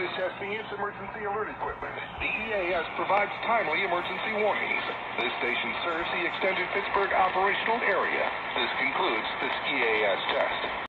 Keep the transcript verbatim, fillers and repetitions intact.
testing its emergency alert equipment. The E A S provides timely emergency warnings. This station serves the extended Pittsburgh operational area. This concludes this E A S test.